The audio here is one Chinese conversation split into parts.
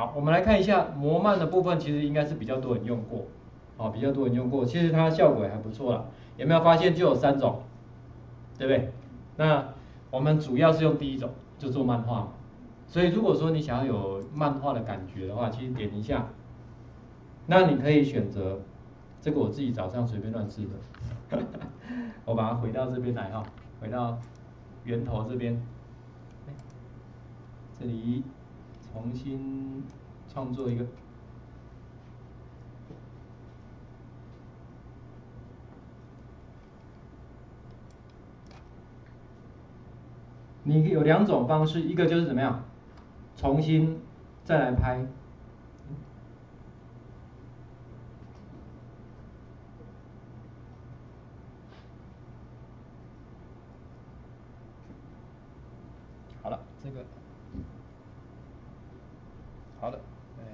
好，我们来看一下模漫的部分，其实应该是比较多人用过，比较多人用过，其实它效果也还不错啦。有没有发现就有3种，对不对？那我们主要是用第一种，就做漫画嘛。所以如果说你想要有漫画的感觉的话，其实点一下，那你可以选择这个我自己早上随便乱试的，我把它回到这边来哈，回到源头这边，这里重新创作一个。你有2种方式，一个就是怎么样，重新再来拍。好了，这个好的，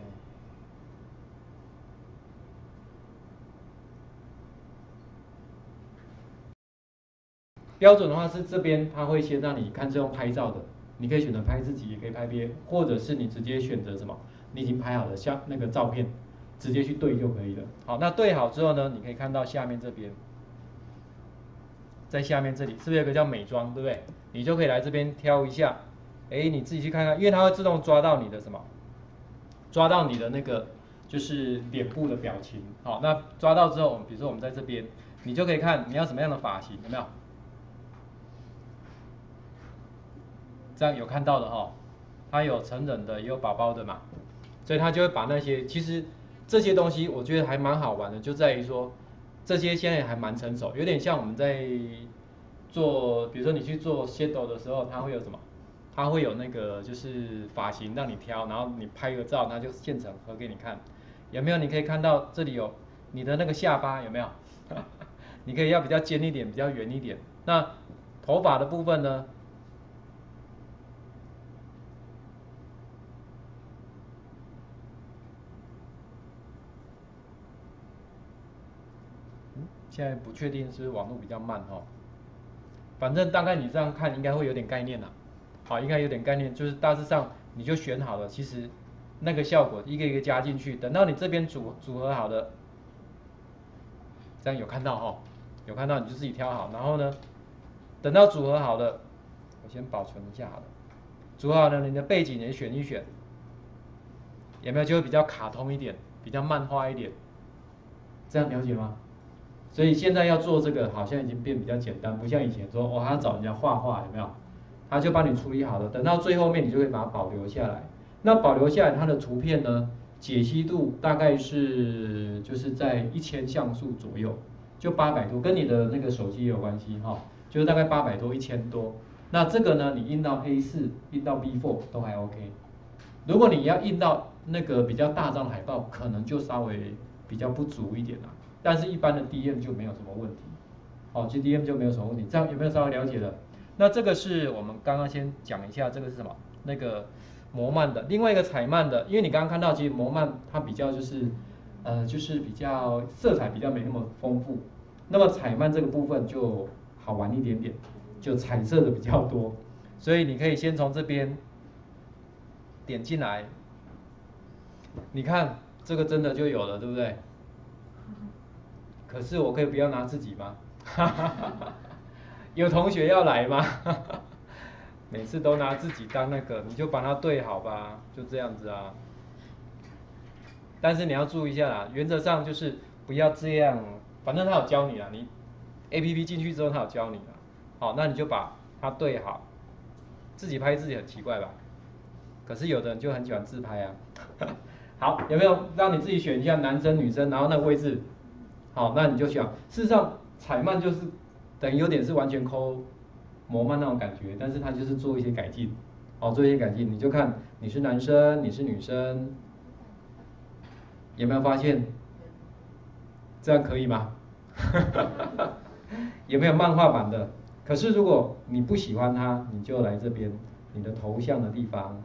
标准的话是这边，它会先让你看是用拍照的，你可以选择拍自己，也可以拍别人，或者是你直接选择什么，你已经拍好的像那个照片，直接去对就可以了。好，那对好之后呢，你可以看到下面这边，在下面这里是不是有个叫美妆，对不对？你就可以来这边挑一下，你自己去看看，因为它会自动抓到你的什么，抓到你的那个就是脸部的表情。好，那抓到之后，比如说我们在这边，你就可以看你要什么样的发型，有没有？这样有看到的哈，它有成人的，也有宝宝的嘛，所以它就会把那些，其实这些东西我觉得还蛮好玩的，就在于说这些现在还蛮成熟，有点像我们在做，比如说你去做 shadow 的时候，它会有什么？它会有那个就是发型让你挑，然后你拍个照，它就现成合给你看，有没有？你可以看到这里有你的那个下巴有没有？你可以要比较尖一点，比较圆一点。那头发的部分呢？现在不确定是不是网络比较慢哈，反正大概你这样看应该会有点概念啦。好，应该有点概念，就是大致上你就选好了，其实那个效果一个一个加进去，等到你这边组合好了，这样有看到哈，有看到你就自己挑好，然后呢，等到组合好了，我先保存一下好了，组合好了你的背景也选一选，有没有就会比较卡通一点，比较漫画一点，这样了解吗？所以现在要做这个好像已经变比较简单，不像以前说还要找人家画画，有没有？他就帮你处理好了，等到最后面你就会把它保留下来。那保留下来它的图片呢，解析度大概是就是在1000像素左右，就800多，跟你的那个手机也有关系哈，就是大概800多1000多。那这个呢，你印到 A4、印到 B4 都还 OK。如果你要印到那个比较大张的海报，可能就稍微比较不足一点啦。但是一般的 DM 就没有什么问题，其实 DM 就没有什么问题，这样有没有稍微了解了？那这个是我们刚刚先讲一下，这个是什么？那个模漫的，另外一个彩漫的，因为你刚刚看到，其实模漫它比较就是比较色彩比较没那么丰富，那么彩漫这个部分就好玩一点点，就彩色的比较多，所以你可以先从这边点进来，你看这个真的就有了，对不对？可是我可以不要拿自己吗？有同学要来吗？每次都拿自己当那个，你就把它对好吧，就这样子啊。但是你要注意一下啦，原则上就是不要这样，反正他有教你啦，你 APP 进去之后他有教你啦。好，那你就把它对好，自己拍自己很奇怪吧？可是有的人就很喜欢自拍啊。好，有没有让你自己选一下男生女生，然后那个位置？好，那你就想，事实上彩漫就是等于有点是完全抠模漫那种感觉，但是它就是做一些改进，做一些改进，你就看你是男生你是女生，有没有发现？这样可以吗？有没有漫画版的？可是如果你不喜欢它，你就来这边你的头像的地方，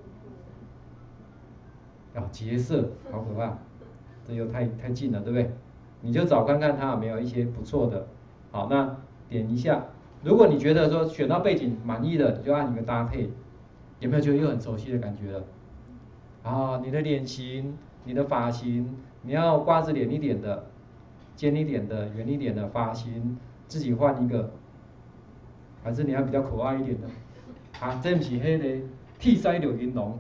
劫色，好可怕，这又太近了，对不对？你就找看看它有没有一些不错的，好，那点一下。如果你觉得说选到背景满意的，你就按一个搭配，有没有觉得又很熟悉的感觉了？ 啊，你的脸型、你的发型，你要瓜子脸一点的、尖一点的、圆一点的发型，自己换一个，还是你要比较可爱一点的？啊，这不是黑的，剃腮柳云龙。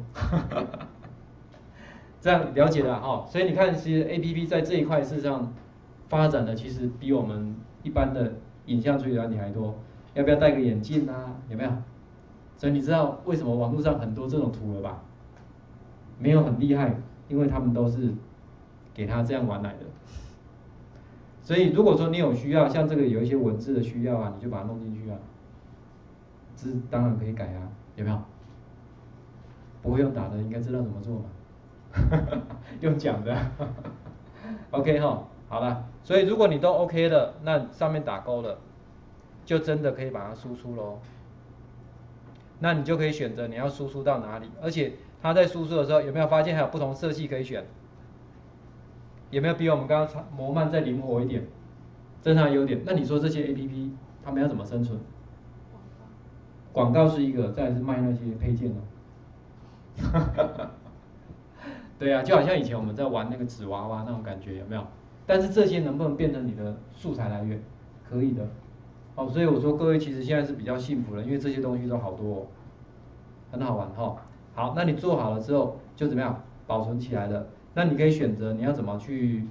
这样了解了哈，所以你看，其实 APP 在这一块事实上发展的其实比我们一般的影像处理软体还多。要不要戴个眼镜啊？有没有？所以你知道为什么网络上很多这种图了吧？没有很厉害，因为他们都是给他这样玩来的。所以如果说你有需要，像这个有一些文字的需要啊，你就把它弄进去啊。这当然可以改啊，有没有？不会用打的，应该知道怎么做嘛。用讲的，OK 哈，好了，所以如果你都 OK 了，那上面打勾了，就真的可以把它输出咯。那你就可以选择你要输出到哪里，而且它在输出的时候有没有发现还有不同色系可以选？有没有比我们刚刚模曼再灵活一点？这是它的优点。那你说这些 APP 他们要怎么生存？广告是一个，再来是卖那些配件哦。对啊，就好像以前我们在玩那个纸娃娃那种感觉，有没有？但是这些能不能变成你的素材来源？可以的。哦，所以我说各位其实现在是比较幸福的，因为这些东西都好多哦，很好玩哈。好，那你做好了之后就怎么样？保存起来了。那你可以选择你要怎么去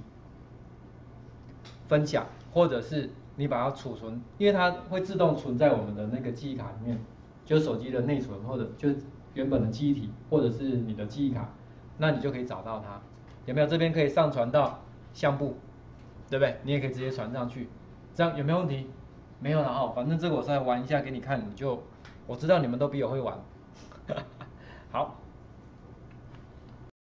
分享，或者是你把它储存，因为它会自动存在我们的那个记忆卡里面，就是手机的内存或者就是原本的记忆体，或者是你的记忆卡。那你就可以找到它，有没有？这边可以上传到相簿，对不对？你也可以直接传上去，这样有没有问题？没有了哦，反正这个我再玩一下给你看，我知道你们都比我会玩。好，